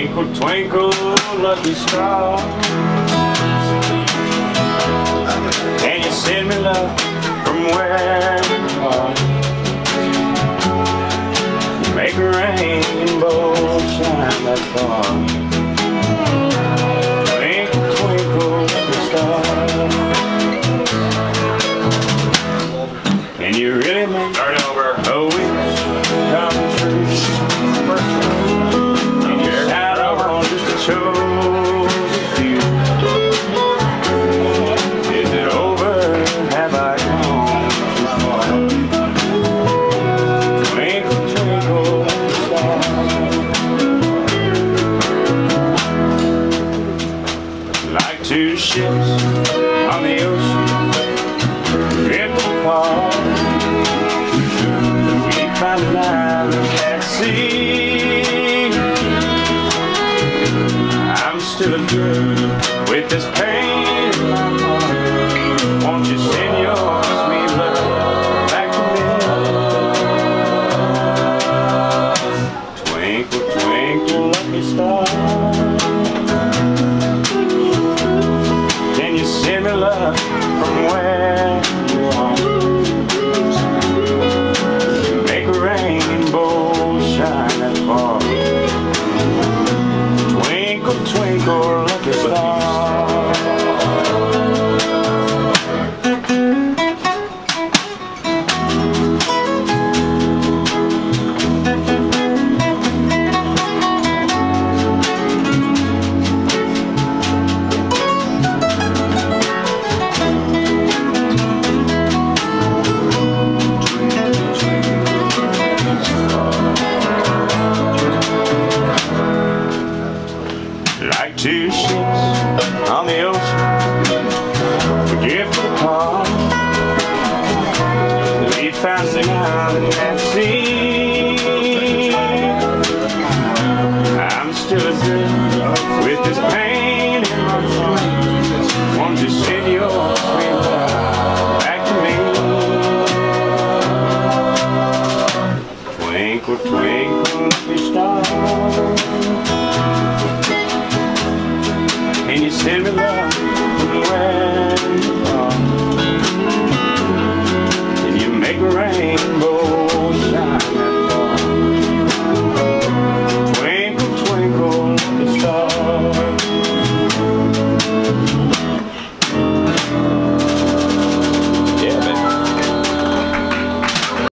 Twinkle, twinkle, lucky star, can you send me love from where you are? Make a rainbow shine that far. Twinkle, twinkle, lucky star, can you really make a wish come true? And your shadow just to show you. Is it over? Have I gone too far? Twinkle, twinkle, star. Like two ships on the ocean, drifting apart, we found an island at sea. I'm still adrift with this pain in my heart. Won't you send your sweet love back to me? Twinkle, twinkle, lucky star, can you send me love from where you are? Make a rainbow shine that far. Twinkle, twinkle, lucky star. Like two ships on the ocean, we drifted apart. We found an island at sea. I'm still adrift with this pain in my heart. Won't you send your sweet love back to me? Twinkle, twinkle, lucky star, can you send me love from where you are? Can you make a rainbow